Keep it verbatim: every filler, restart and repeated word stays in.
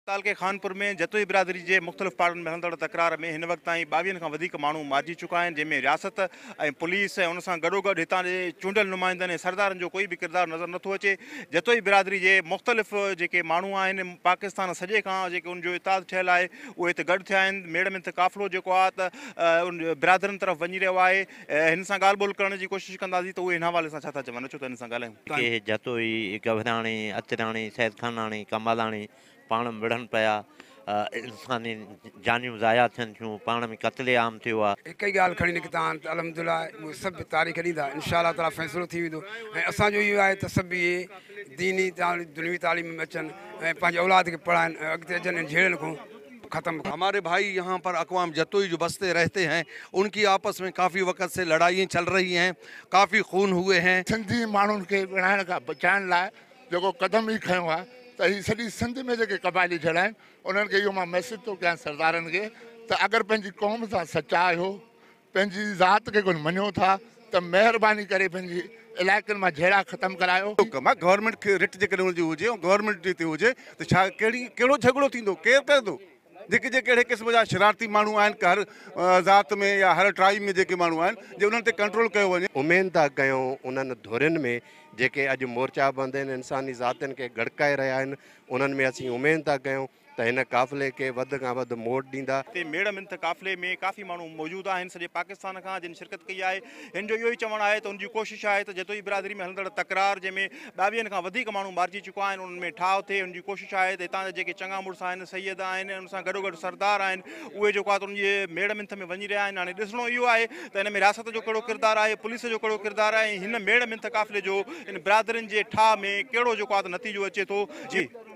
साल के खानपुर में जतोई बिरादरी के मुख्तलिफ़ पार्टियुनि में हलंदड़ तकरार में इन वक्त ताईं ॿावीहनि खां वधीक माण्हू मारिजी चुका आहिनि, जंहिंमें रियासत ऐं पुलिस ऐं उन सां गॾोगॾु हितां जे चूंडियल नुमाइंदनि ऐं सरदारनि जो कोई बि किरदारु नज़र नथो अचे। जतोई बिरादरी जे मुख़्तलिफ़ जेके माण्हू आहिनि पाकिस्तान सॼे खां जेके उनजो इताद थियल आहे उहे हिते गॾु थिया आहिनि। मेड़ में काफ़िलो जेको आहे त उन बिरादरनि तरफ़ वञी रहियो आहे। हिन सां ॻाल्हि ॿोल करण जी कोशिशि कंदासीं त उहे हिन हवाले सां छा था चवनि, अचो त हिन सां ॻाल्हायूं। के जतोई गवराणी अचराणी सैद खानाणी कमालाणी पाण में विढ़नि पिया, इंसानी जानियूं ज़ाया थियनि थियूं, पाण में क़त्ले आम थियो आहे। हिकु ई ॻाल्हि खणी निकिता आहिनि त अलहमदिल्ला उहे सभु तारीख़ ॾींदा, इंशा अल्लाह ताला फ़ैसिलो थी वेंदो। ऐं असांजो इहो आहे त सभु इहे दीनी दुनियावी तालीम में अचनि ऐं पंहिंजे औलाद खे पढ़ाइनि ऐं अॻिते अचनि झेड़नि खां ख़त्म। हमारे भाई यहाँ पर अक़वाम जतोई जो बसते रहते हैं, उनकी आपस में काफ़ी वक्त से लड़ाइयाँ चल रही हैं, काफ़ी खून हुए हैं। सिंधी माण्हुनि खे विढ़ाइण खां बचाइण लाइ जेको क़दम ई खयो आहे त हीअ सॼी सिंध में जेके क़बाइली जड़ आहिनि उन्हनि खे इहो मां मैसेज थो कयां सरदारनि खे त अगरि पंहिंजी क़ौम सां सचाई हो, पंहिंजी ज़ात खे कोन मञो था त महिरबानी करे पंहिंजी इलाइक़नि मां झेड़ा ख़तमु करायो। गवर्नमेंट खे रिट जेकॾहिं हुनजी हुजे ऐं गवर्नमेंट ते हुजे त छा कहिड़ी कहिड़ो झगड़ो थींदो, केरु कंदो? जेके जेके अहिड़े क़िस्म जा शरारती माण्हू आहिनि हर ज़ात में या हर ट्राइब में जेके माण्हू आहिनि जे उन्हनि ते कंट्रोल कयो वञे। उमेद था कयूं उन्हनि धुरियुनि में जेके अॼु मोर्चा बंदि आहिनि, इंसानी ज़ातियुनि खे गड़काए रहिया आहिनि, उन्हनि में असीं उमेद था कयूं त हिन काफ़िले खे वधि खां वधि मोट ॾींदा। हिते मेड़ मिंथ काफ़िले में काफ़ी माण्हू मौजूदु आहिनि सॼे पाकिस्तान खां जिन शिरकत कई आहे। हिन जो इहो ई चवणु आहे त उनजी कोशिशि आहे त जतोई बिरादरी में हलंदड़ तकरार जंहिंमें ॿावीहनि खां वधीक माण्हू मारिजी चुका आहिनि उन्हनि में ठाह थिए। उनजी कोशिशि आहे त हितां जा जेके चङा मुड़ुस आहिनि, सैयद आहिनि, उन सां गॾोगॾु सरदार आहिनि, उहे जेको आहे त उनजे मेड़ मिंथ में वञी रहिया आहिनि। हाणे ॾिसणो इहो आहे त हिन में रियासत जो कहिड़ो किरदारु आहे, पुलिस जो कहिड़ो किरदारु आहे, हिन मेड़ मिंथ काफ़िले जो इन बिरादरियुनि जे ठाह में कहिड़ो जेको आहे त नतीजो अचे थो। जी।